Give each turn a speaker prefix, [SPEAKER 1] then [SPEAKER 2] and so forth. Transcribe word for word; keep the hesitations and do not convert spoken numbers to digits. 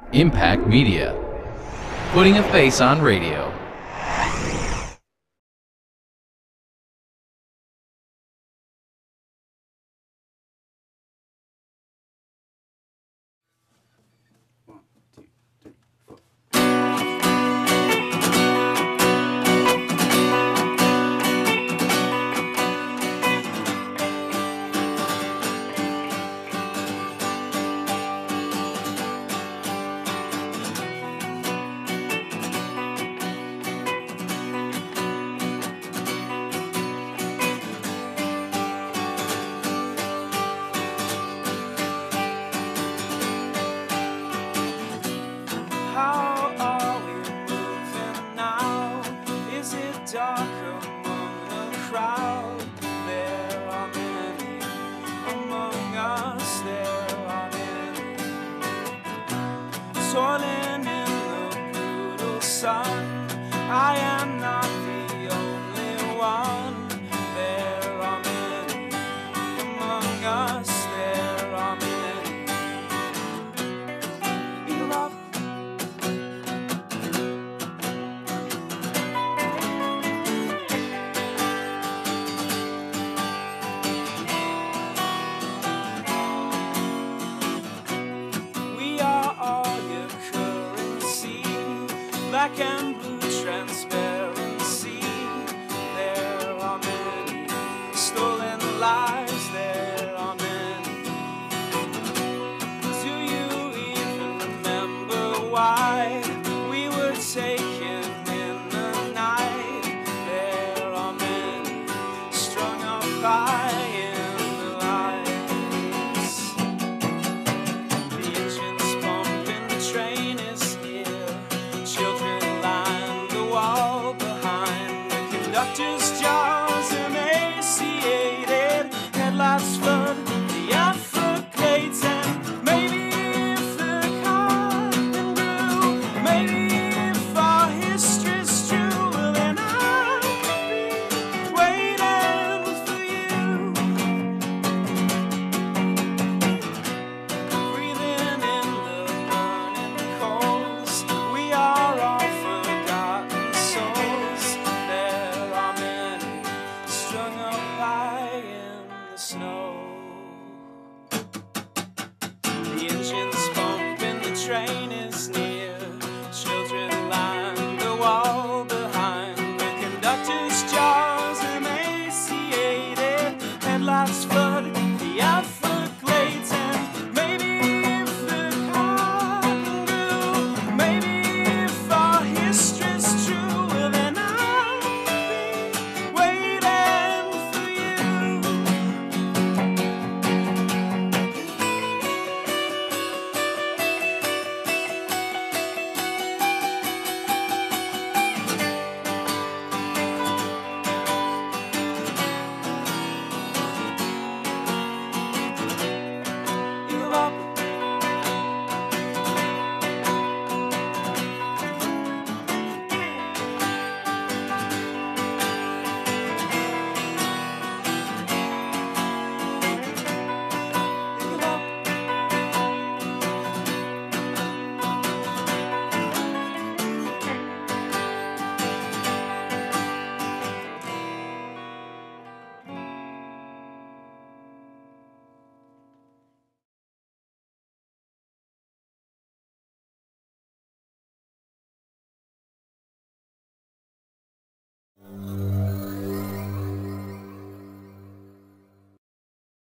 [SPEAKER 1] Impact Media, putting a face on radio.
[SPEAKER 2] Black and blue transparency. There are many stolen lives. There are many. Do you even remember why we were taken in the night? There are many strung up high in the lights. The engine's pumping, the train is here. Children line the wall behind. The conductor's jaws emaciated. Headlights flood the Everglades. And maybe if the cotton grew, maybe if our history's true, well then I'll be waiting for you. Breathing in the burning coals. We are all forgotten souls. There are many strung up high in the snow. The engine's pumping, the train is